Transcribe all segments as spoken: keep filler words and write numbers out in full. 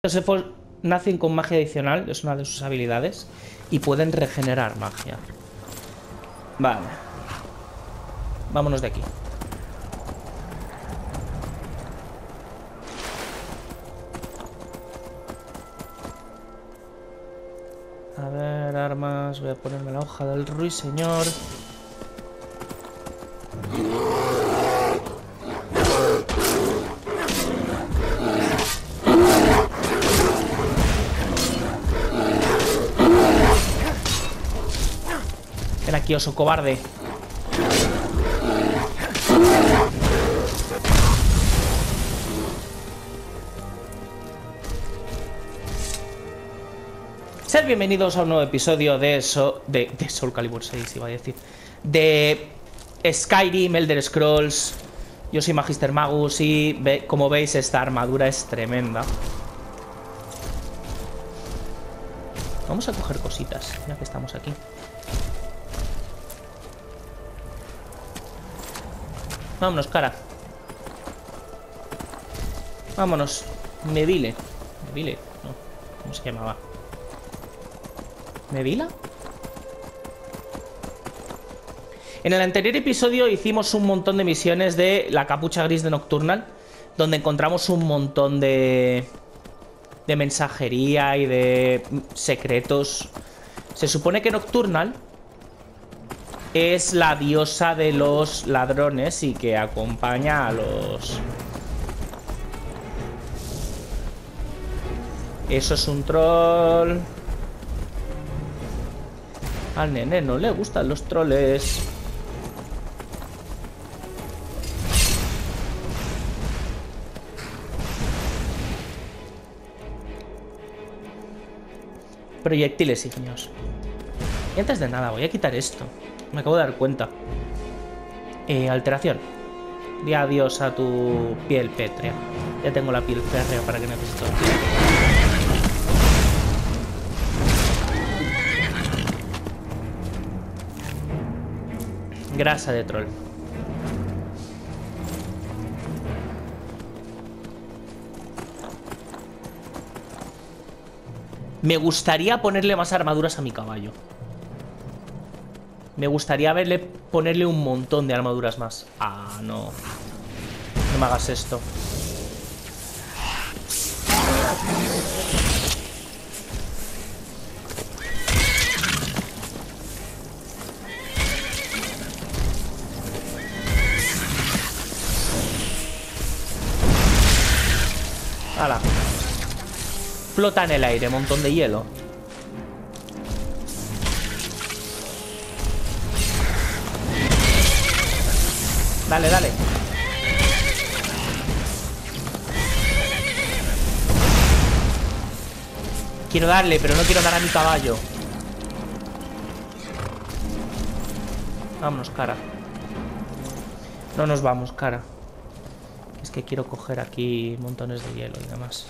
Los elfos nacen con magia adicional, es una de sus habilidades, y pueden regenerar magia. Vale. Vámonos de aquí. A ver, armas. Voy a ponerme la hoja del ruiseñor. Ven aquí, oso cobarde. Sed bienvenidos a un nuevo episodio de, so de, de Soul Calibur seis, iba a decir. De Skyrim, Elder Scrolls. Yo soy Magister Magus y ve, como veis esta armadura es tremenda. Vamos a coger cositas, ya que estamos aquí. Vámonos, cara. Vámonos. Mevile. Mevile, no. ¿Cómo se llamaba? ¿Mevila? En el anterior episodio hicimos un montón de misiones de la capucha gris de Nocturnal, donde encontramos un montón de... de mensajería y de secretos. Se supone que Nocturnal es la diosa de los ladrones y que acompaña a los... Eso es un troll. Al nene no le gustan los troles. Proyectiles igneos. Y antes de nada voy a quitar esto. Me acabo de dar cuenta. Eh, alteración. Di adiós a tu piel pétrea. Ya tengo la piel férrea para que necesito. Grasa de troll. Me gustaría ponerle más armaduras a mi caballo. Me gustaría verle ponerle un montón de armaduras más. Ah, no. No me hagas esto. ¡Hala! Flota en el aire, montón de hielo. Dale, dale. Quiero darle, pero no quiero dar a mi caballo. Vámonos, cara. No nos vamos, cara. Es que quiero coger aquí montones de hielo y demás.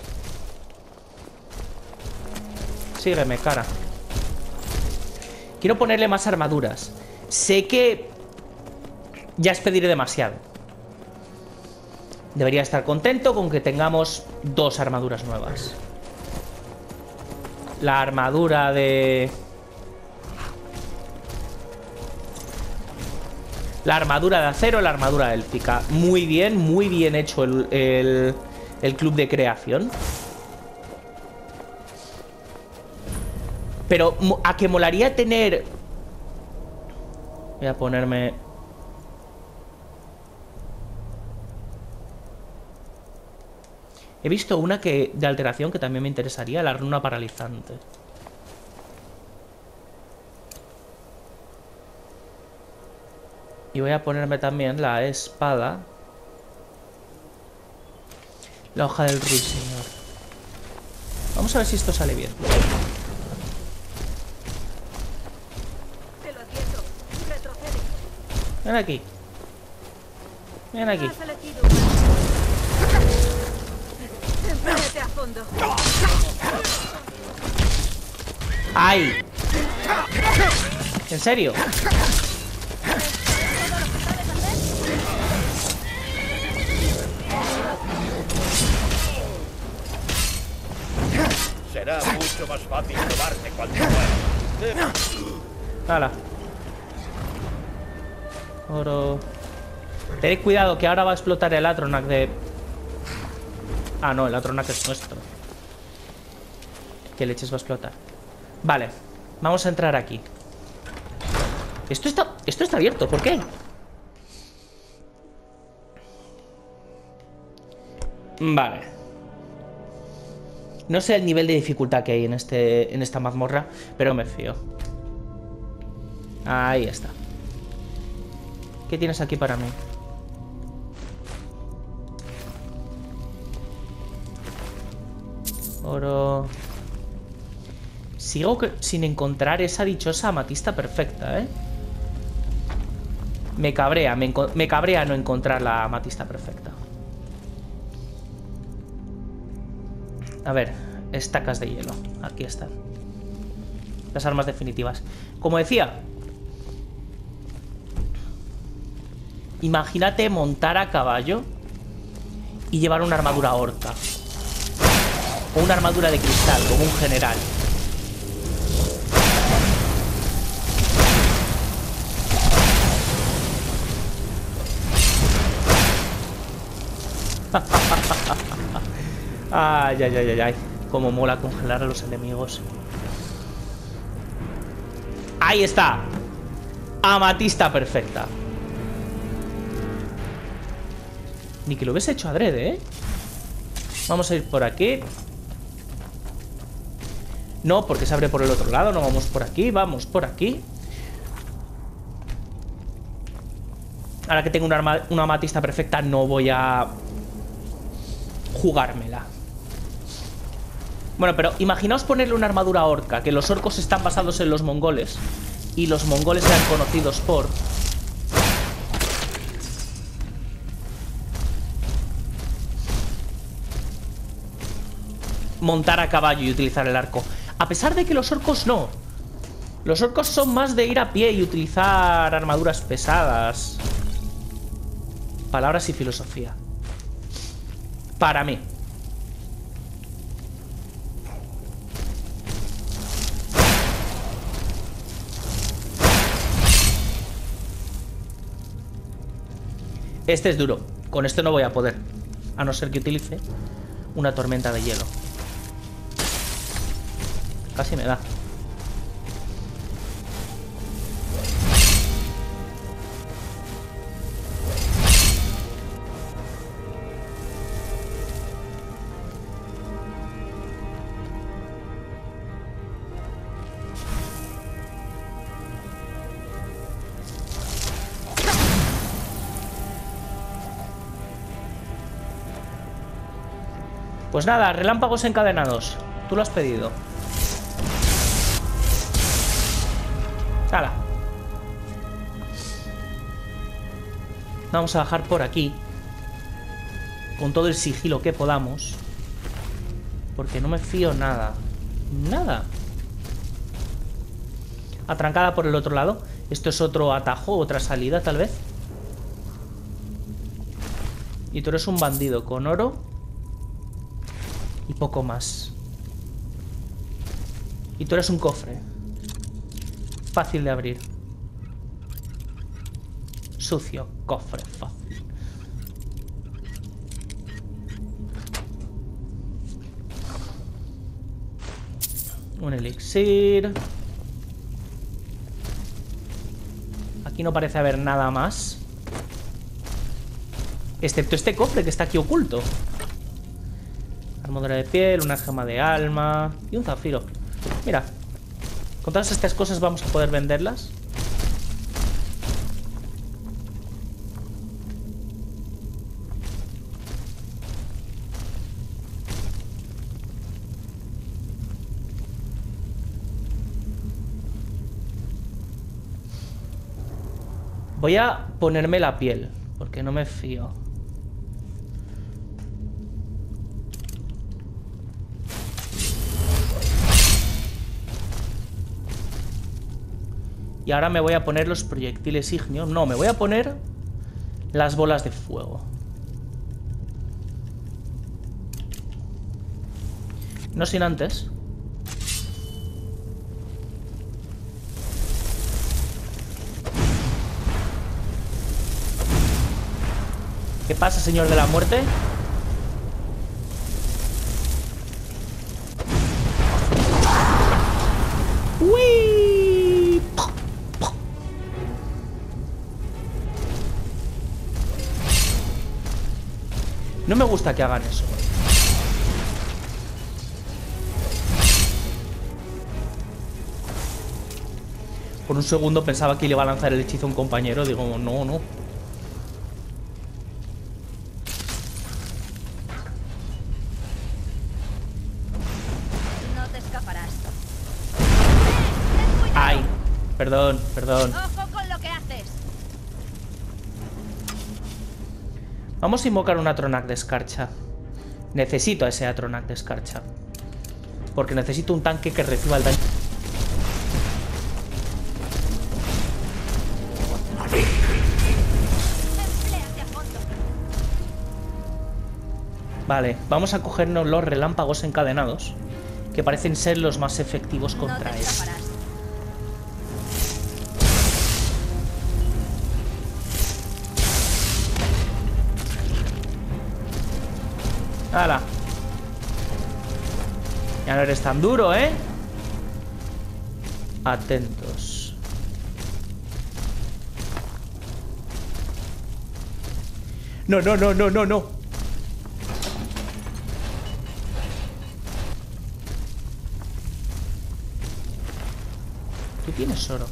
Sígueme, cara. Quiero ponerle más armaduras. Sé que ya es pedir demasiado. Debería estar contento con que tengamos dos armaduras nuevas. La armadura de... La armadura de acero, la armadura élfica. Muy bien, muy bien hecho el, el, el club de creación. Pero a que molaría tener... Voy a ponerme... He visto una que de alteración que también me interesaría, la runa paralizante. Y voy a ponerme también la espada. La hoja del ruiseñor. Vamos a ver si esto sale bien. Te lo advierto. Retrocede. Ven aquí. Ven aquí. Has elegido. Enfréate a fondo. ¡Ay! ¿En serio? Será mucho más fácil robarte cuando mueras. Hala. Oro. Tened cuidado que ahora va a explotar el Atronach de... Ah, no, el Atronach es nuestro. ¿Qué leches va a explotar? Vale, vamos a entrar aquí. Esto está... Esto está abierto, ¿por qué? Vale. No sé el nivel de dificultad que hay en, este, en esta mazmorra, pero me fío. Ahí está. ¿Qué tienes aquí para mí? Oro. Sigo que, sin encontrar esa dichosa amatista perfecta, ¿eh? Me cabrea, me, me cabrea no encontrar la amatista perfecta. A ver, estacas de hielo. Aquí están. Las armas definitivas. Como decía, imagínate montar a caballo y llevar una armadura orca. O una armadura de cristal, como un general. Ay, ay, ay, ay, ay. Cómo mola congelar a los enemigos. Ahí está. Amatista perfecta. Ni que lo hubiese hecho adrede, ¿eh? Vamos a ir por aquí. No, porque se abre por el otro lado. No vamos por aquí, vamos por aquí. Ahora que tengo una, arma, una amatista perfecta, no voy a jugármela. Bueno, pero imaginaos ponerle una armadura orca, que los orcos están basados en los mongoles. Y los mongoles eran conocidos por... montar a caballo y utilizar el arco. A pesar de que los orcos no. Los orcos son más de ir a pie y utilizar armaduras pesadas. Palabras y filosofía. Para mí. Este es duro. Con este no voy a poder. A no ser que utilice una tormenta de hielo. Casi me da. Pues nada, relámpagos encadenados. Tú lo has pedido. ¡Hala! Vamos a bajar por aquí. Con todo el sigilo que podamos. Porque no me fío nada. Nada. Atrancada por el otro lado. Esto es otro atajo, otra salida tal vez. Y tú eres un bandido con oro. Y poco más. Y tú eres un cofre. Fácil de abrir. Sucio, cofre, fácil. Un elixir. Aquí no parece haber nada más. Excepto este cofre que está aquí oculto. Armadura de piel, una gema de alma y un zafiro. Mira. Con todas estas cosas vamos a poder venderlas. Voy a ponerme la piel, porque no me fío. Y ahora me voy a poner los proyectiles ígneos. No, me voy a poner las bolas de fuego. No sin antes ¿Qué pasa, señor de la muerte? ¡Uy! No me gusta que hagan eso. Por un segundo pensaba que le iba a lanzar el hechizo a un compañero. Digo, no, no. No te escaparás. Ay, perdón, perdón. Ojo con lo que haces. Vamos a invocar un Atronac de escarcha. Necesito a ese Atronac de escarcha. Porque necesito un tanque que reciba el daño. Empléate a fondo. Vale, vamos a cogernos los relámpagos encadenados, que parecen ser los más efectivos No contra te él. escaparás. ¡Hala! Ya no eres tan duro, ¿eh? Atentos. No, no, no, no, no, no. Tú tienes oro.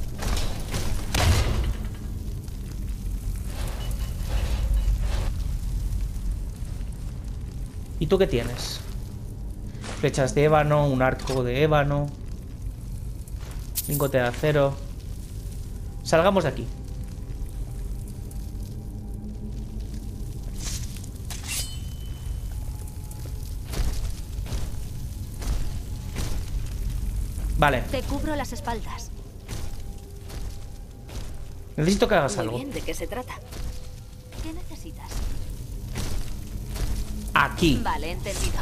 ¿Y tú qué tienes? Flechas de ébano, un arco de ébano, lingote de acero. Salgamos de aquí. Vale, Te cubro las espaldas. necesito que hagas Muy algo. bien, ¿de qué se trata? ¿Qué necesitas? Aquí. Vale, entendido.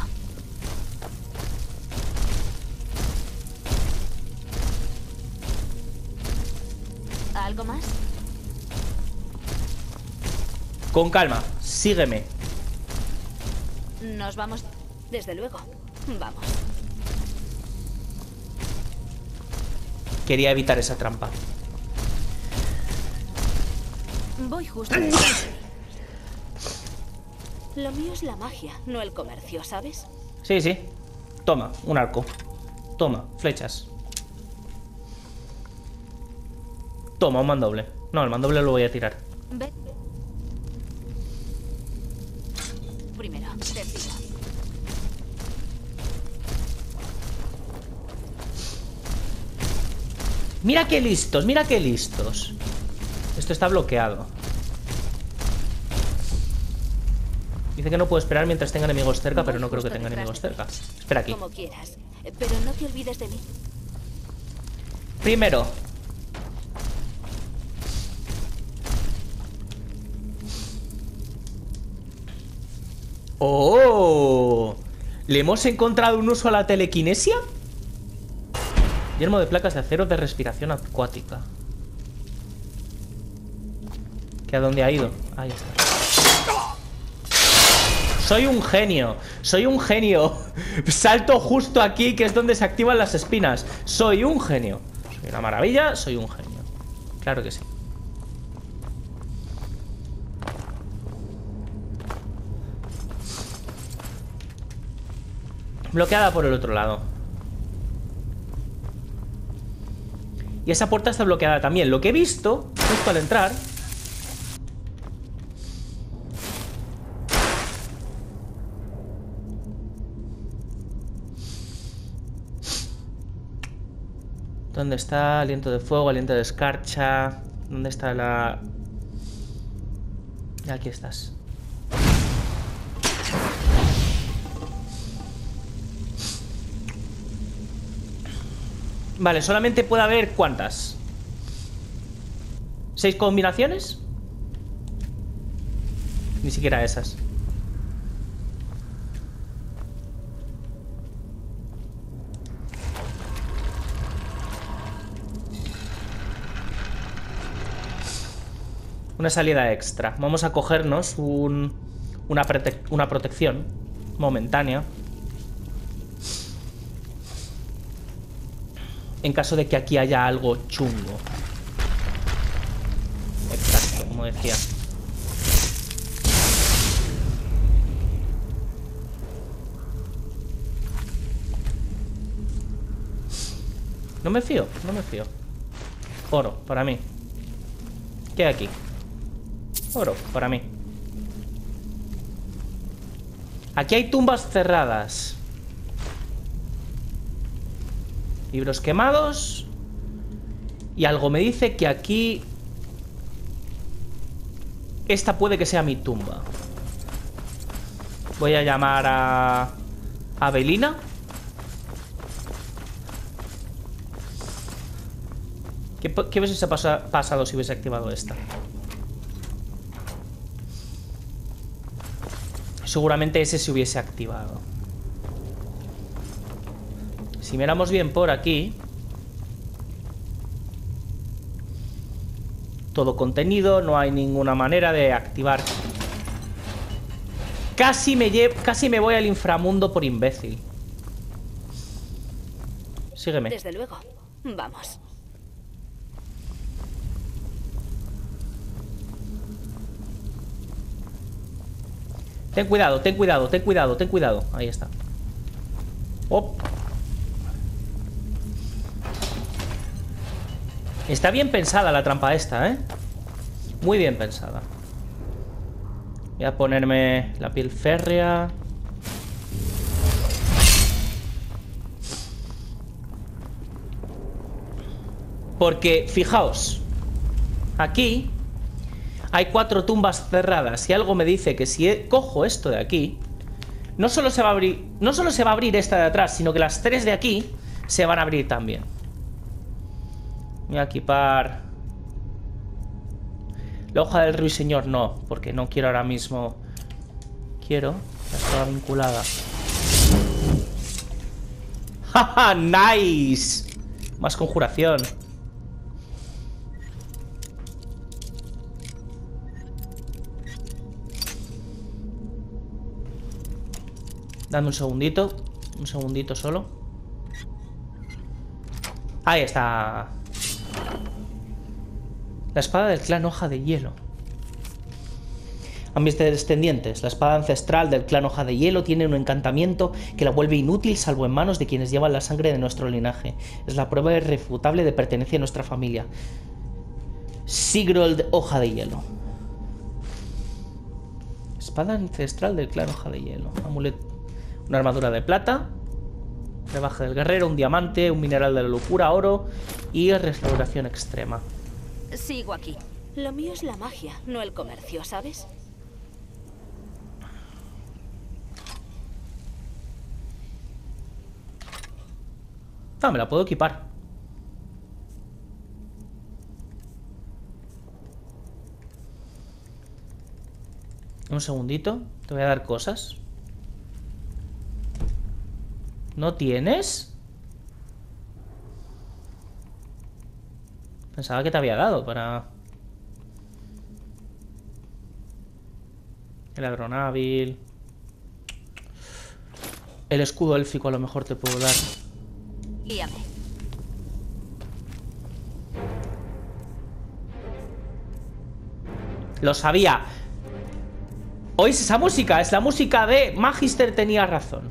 ¿Algo más? Con calma, sígueme. Nos vamos. Desde luego. Vamos. Quería evitar esa trampa. Voy justo. Lo mío es la magia, no el comercio, ¿sabes? Sí, sí. Toma, un arco. Toma, flechas. Toma, un mandoble. No, el mandoble lo voy a tirar. Ve. Primero, te sigo. Mira qué listos, mira qué listos. Esto está bloqueado. Dice que no puedo esperar mientras tenga enemigos cerca, pero no creo que tenga enemigos cerca. Espera aquí. Como quieras, pero no te olvides de mí. Primero. ¡Oh! ¿Le hemos encontrado un uso a la telequinesia? Yermo de placas de acero de respiración acuática. ¿Que a dónde ha ido? Ahí está. Soy un genio. Soy un genio. Salto justo aquí, que es donde se activan las espinas. Soy un genio. Soy una maravilla, soy un genio. Claro que sí. Bloqueada por el otro lado. Y esa puerta está bloqueada también. Lo que he visto, justo al entrar... ¿Dónde está? Aliento de fuego, aliento de escarcha. ¿Dónde está la...? Aquí estás. Vale, solamente puede haber ¿cuántas? ¿Seis combinaciones? Ni siquiera esas. Una salida extra. Vamos a cogernos un, una, prote una protección momentánea. En caso de que aquí haya algo chungo. Exacto, como decía. No me fío, no me fío. Oro, para mí. ¿Qué hay aquí? Oro, para mí. Aquí hay tumbas cerradas. Libros quemados. Y algo me dice que aquí... Esta puede que sea mi tumba. Voy a llamar a... a Belina. ¿Qué, qué hubiese pasa, pasado si hubiese activado esta? Seguramente ese se hubiese activado. Si miramos bien por aquí, todo contenido, no hay ninguna manera de activar. Casi me, llevo, casi me voy al inframundo por imbécil. Sígueme. Desde luego. Vamos. Ten cuidado, ten cuidado, ten cuidado, ten cuidado. Ahí está. Oh. Está bien pensada la trampa esta, ¿eh? Muy bien pensada. Voy a ponerme la piel férrea. Porque, fijaos, aquí hay cuatro tumbas cerradas y algo me dice que si cojo esto de aquí, no solo se va a abrir, no solo se va a abrir esta de atrás, sino que las tres de aquí se van a abrir también. Voy a equipar la hoja del ruiseñor, no, porque no quiero ahora mismo. Quiero la espada vinculada. ¡Jaja! ¡Nice! Más conjuración. Dame un segundito. Un segundito solo. Ahí está. La espada del clan Hoja de Hielo. A mis descendientes, la espada ancestral del clan Hoja de Hielo tiene un encantamiento que la vuelve inútil salvo en manos de quienes llevan la sangre de nuestro linaje. Es la prueba irrefutable de pertenencia a nuestra familia. Sigurd Hoja de Hielo. Espada ancestral del clan Hoja de Hielo. Amuleto. Una armadura de plata. Rebaja del guerrero, un diamante, un mineral de la locura, oro y restauración extrema. Sigo aquí. Lo mío es la magia, no el comercio, ¿sabes? Ah, me la puedo equipar. Un segundito. Te voy a dar cosas. ¿No tienes? Pensaba que te había dado para... El agronábil. El escudo élfico a lo mejor te puedo dar. Guíame. Lo sabía. ¿Oís esa música? Es la música de Magister tenía razón.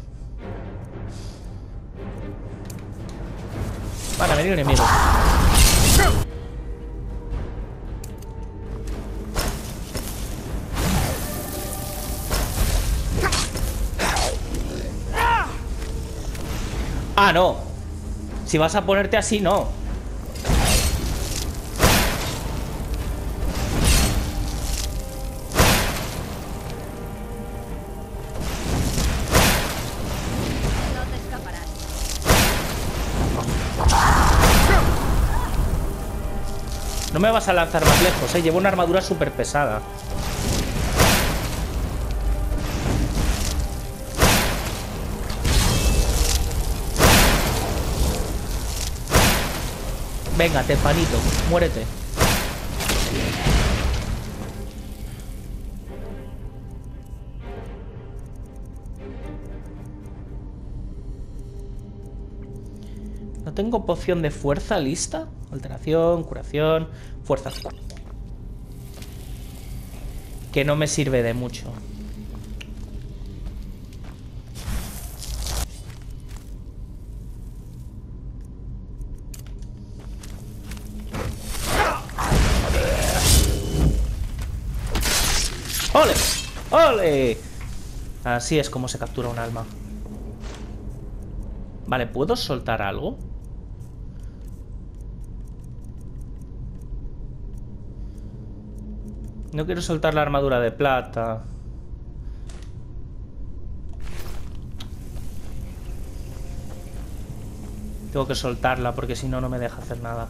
Van a venir enemigos. Ah, no. Si vas a ponerte así, no. No me vas a lanzar más lejos, eh. Llevo una armadura súper pesada. Venga, Tefanito, muérete. ¿No tengo poción de fuerza lista? Alteración, curación, fuerza. Que no me sirve de mucho. ¡Ole! ¡Ole! Así es como se captura un alma. Vale, ¿puedo soltar algo? No quiero soltar la armadura de plata. Tengo que soltarla porque si no, no me deja hacer nada.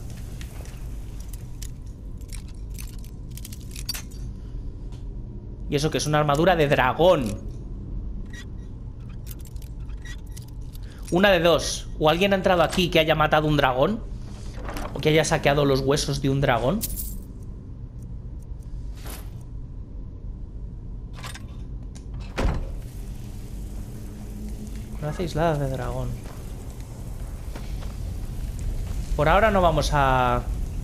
Y eso que es una armadura de dragón. Una de dos. O alguien ha entrado aquí que haya matado un dragón. O que haya saqueado los huesos de un dragón. Coraza aislada de dragón. Por ahora no vamos a...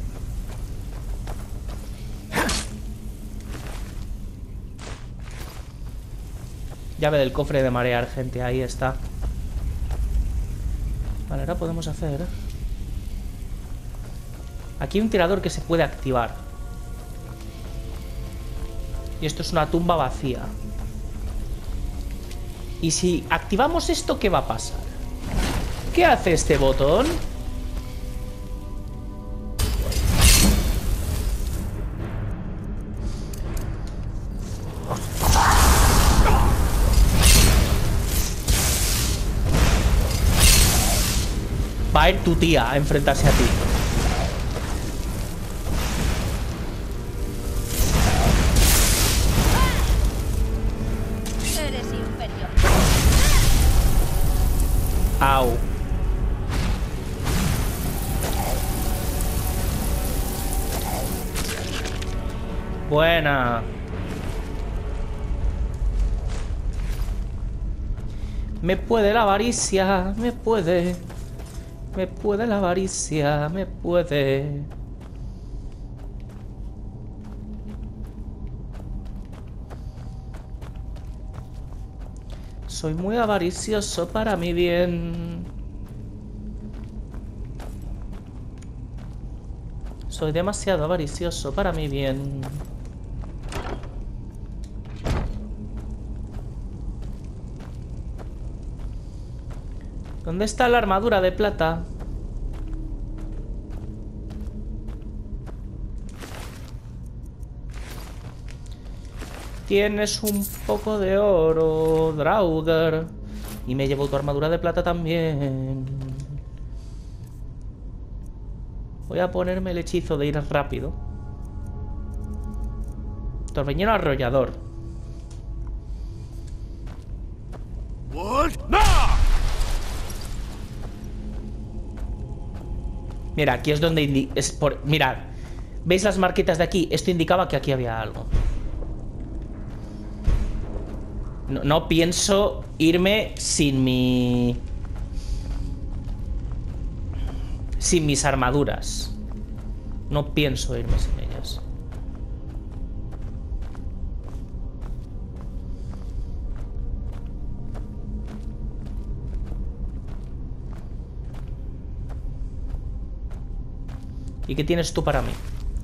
Llave del cofre de marear gente, ahí está. Vale, ahora podemos hacer... Aquí hay un tirador que se puede activar. Y esto es una tumba vacía. Y si activamos esto, ¿qué va a pasar? ¿Qué hace este botón? Va a ir tu tía a enfrentarse a ti. Eres inferior. Au. Buena. Me puede la avaricia, me puede. Me puede la avaricia, me puede. Soy muy avaricioso para mi bien. Soy demasiado avaricioso para mi bien. ¿Dónde está la armadura de plata? Tienes un poco de oro, Draugr. Y me llevo tu armadura de plata también. Voy a ponerme el hechizo de ir rápido. Torbellino arrollador. Mira, aquí es donde indi es por mirad. ¿Veis las marquitas de aquí? Esto indicaba que aquí había algo. No, no pienso irme sin mi... Sin mis armaduras. No pienso irme sin ellas. ¿Y qué tienes tú para mí?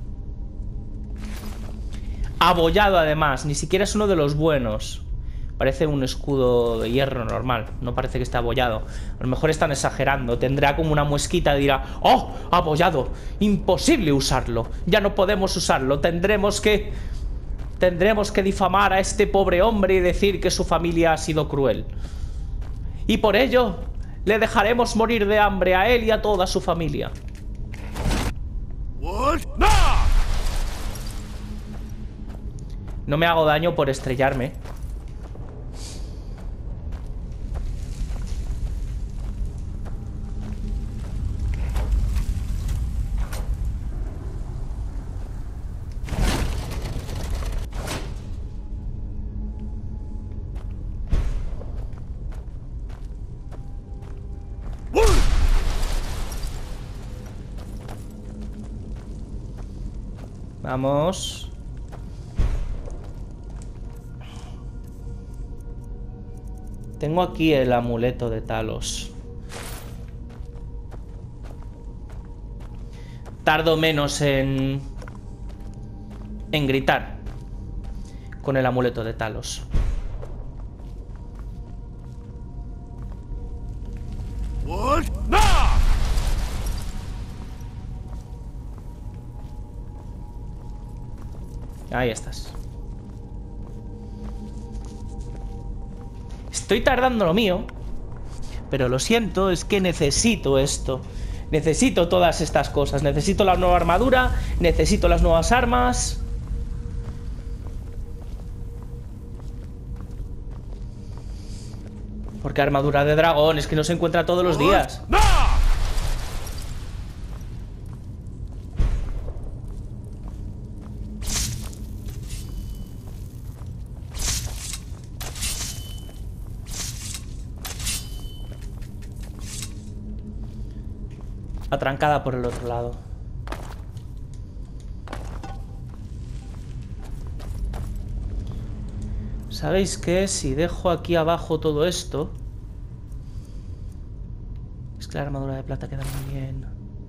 Abollado además, ni siquiera es uno de los buenos. Parece un escudo de hierro normal. No parece que esté abollado. A lo mejor están exagerando. Tendrá como una muesquita y dirá: ¡oh! Abollado. Imposible usarlo. Ya no podemos usarlo. Tendremos que... Tendremos que difamar a este pobre hombre y decir que su familia ha sido cruel. Y por ello le dejaremos morir de hambre a él y a toda su familia. No me hago daño por estrellarme. Vamos. Tengo aquí el amuleto de Talos. Tardo menos en... en gritar con el amuleto de Talos. Ahí estás. Estoy tardando lo mío, pero lo siento, es que necesito esto. Necesito todas estas cosas. Necesito la nueva armadura, necesito las nuevas armas. Porque armadura de dragón es que no se encuentra todos los días. Atrancada por el otro lado. ¿Sabéis qué? Si dejo aquí abajo todo esto... Es que la armadura de plata queda muy bien.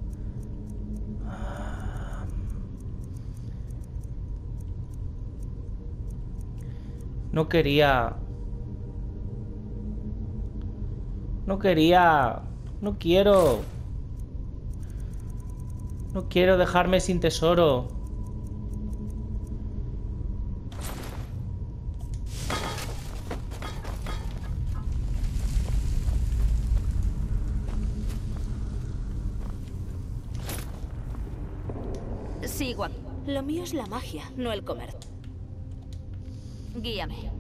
No quería... No quería... No quiero... No quiero dejarme sin tesoro. Sigo aquí. Lo mío es la magia, no el comer. Guíame.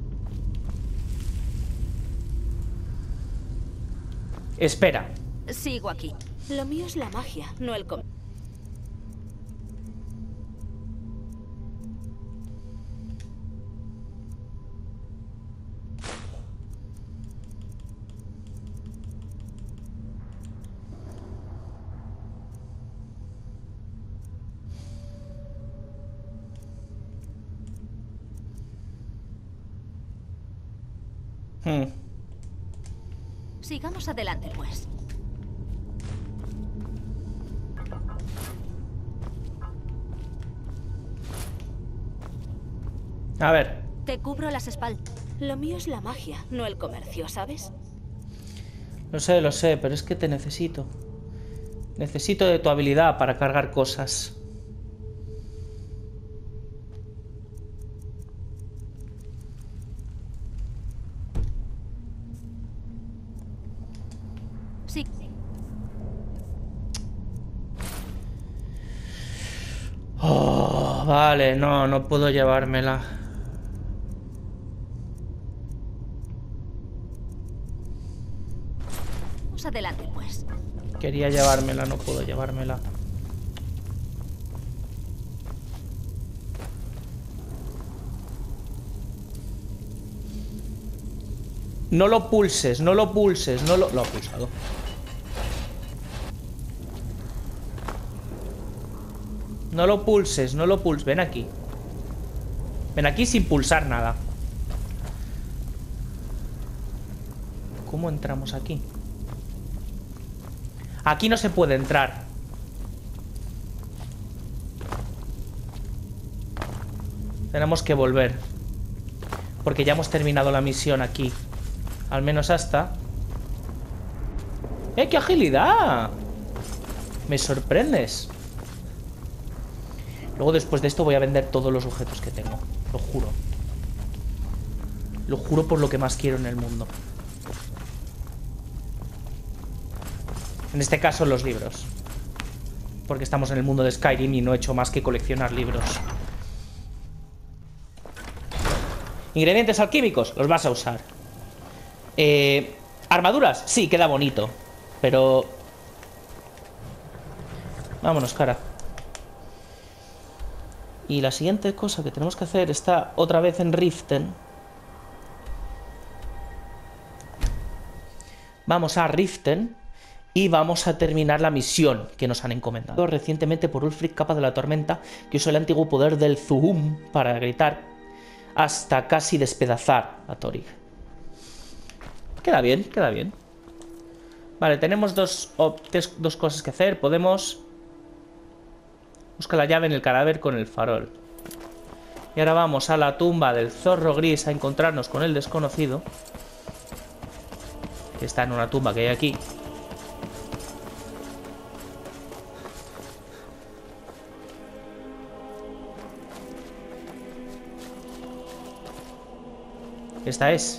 Espera. Sigo aquí. Lo mío es la magia, no el comer. Hmm. Sigamos adelante, pues. A ver. Te cubro las espaldas. Lo mío es la magia, no el comercio, ¿sabes? Lo sé, lo sé, pero es que te necesito. Necesito de tu habilidad para cargar cosas. Sí. Oh, vale, no, no puedo llevármela. Vamos adelante, pues. Quería llevármela, no puedo llevármela. No lo pulses, no lo pulses, no lo... Lo ha pulsado. No lo pulses, no lo pulses. Ven aquí. Ven aquí sin pulsar nada. ¿Cómo entramos aquí? Aquí no se puede entrar. Tenemos que volver. Porque ya hemos terminado la misión aquí. Al menos hasta... ¡Eh, qué agilidad! Me sorprendes. Luego después de esto voy a vender todos los objetos que tengo. Lo juro. Lo juro por lo que más quiero en el mundo. En este caso los libros. Porque estamos en el mundo de Skyrim y no he hecho más que coleccionar libros. Ingredientes alquímicos, los vas a usar. Eh, Armaduras, sí, queda bonito. Pero... Vámonos, cara. Y la siguiente cosa que tenemos que hacer está otra vez en Riften. Vamos a Riften. Y vamos a terminar la misión que nos han encomendado recientemente por Ulfric, capa de la tormenta, que usó el antiguo poder del Zuhum para gritar hasta casi despedazar a Thorig. Queda bien, queda bien. Vale, tenemos dos, oh, dos cosas que hacer. Podemos... Busca la llave en el cadáver con el farol. Y ahora vamos a la tumba del zorro gris a encontrarnos con el desconocido, que está en una tumba que hay aquí. Esta es.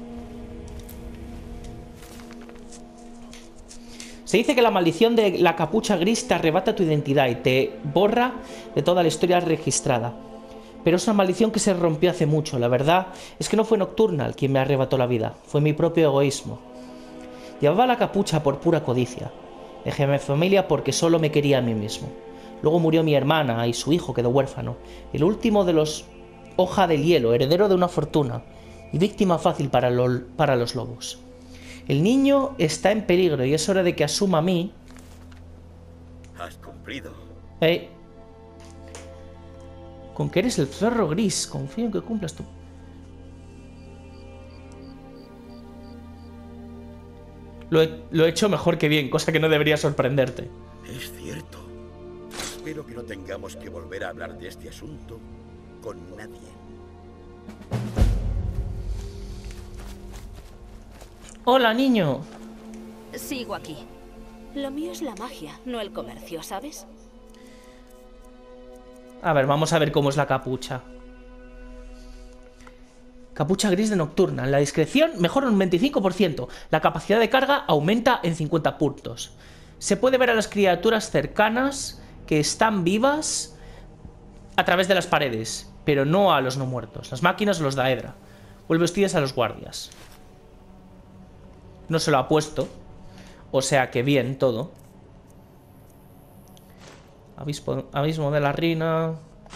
Se dice que la maldición de la capucha gris te arrebata tu identidad y te borra de toda la historia registrada. Pero es una maldición que se rompió hace mucho. La verdad es que no fue Nocturnal quien me arrebató la vida. Fue mi propio egoísmo. Llevaba la capucha por pura codicia. Dejé a mi familia porque solo me quería a mí mismo. Luego murió mi hermana y su hijo quedó huérfano. El último de los hoja del hielo, heredero de una fortuna y víctima fácil para, lo, para los lobos. El niño está en peligro y es hora de que asuma a mí. Has cumplido. Hey. Con que eres el zorro gris. Confío en que cumplas tú. Lo he, lo he hecho mejor que bien, cosa que no debería sorprenderte. Es cierto. Espero que no tengamos que volver a hablar de este asunto con nadie. Hola, niño. Sigo aquí. Lo mío es la magia, no el comercio, ¿sabes? A ver, vamos a ver cómo es la capucha. Capucha gris de Nocturnal. La discreción mejora un veinticinco por ciento. La capacidad de carga aumenta en cincuenta puntos. Se puede ver a las criaturas cercanas que están vivas a través de las paredes, pero no a los no muertos. Las máquinas o los Daedra. Vuelve hostiles a los guardias. No se lo ha puesto. O sea que bien todo. Abismo, abismo de la Rina.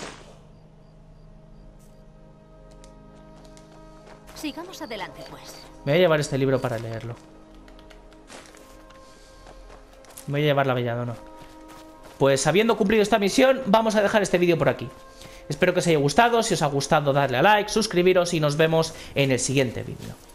Sigamos adelante, pues. Me voy a llevar este libro para leerlo. Me voy a llevar la belladona. Pues habiendo cumplido esta misión, vamos a dejar este vídeo por aquí. Espero que os haya gustado. Si os ha gustado, darle a like, suscribiros y nos vemos en el siguiente vídeo.